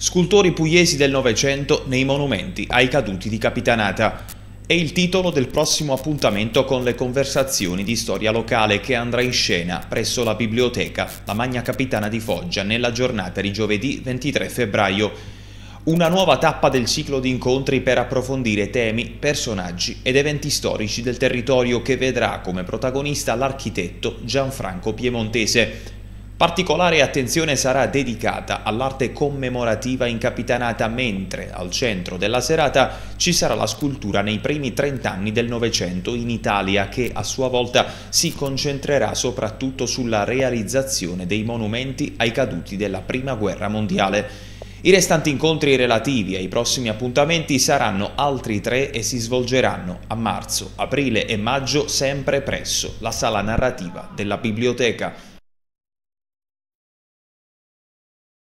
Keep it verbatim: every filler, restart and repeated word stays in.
Scultori pugliesi del Novecento nei monumenti ai caduti di Capitanata. È il titolo del prossimo appuntamento con le conversazioni di storia locale che andrà in scena presso la biblioteca La Magna Capitana di Foggia nella giornata di giovedì ventitré febbraio. Una nuova tappa del ciclo di incontri per approfondire temi, personaggi ed eventi storici del territorio che vedrà come protagonista l'architetto Gianfranco Piemontese. Particolare attenzione sarà dedicata all'arte commemorativa in Capitanata, mentre al centro della serata ci sarà la scultura nei primi trent'anni del Novecento in Italia, che a sua volta si concentrerà soprattutto sulla realizzazione dei monumenti ai caduti della Prima Guerra Mondiale. I restanti incontri relativi ai prossimi appuntamenti saranno altri tre e si svolgeranno a marzo, aprile e maggio sempre presso la sala narrativa della biblioteca.